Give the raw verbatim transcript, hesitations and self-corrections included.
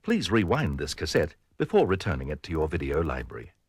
Please rewind this cassette before returning it to your video library.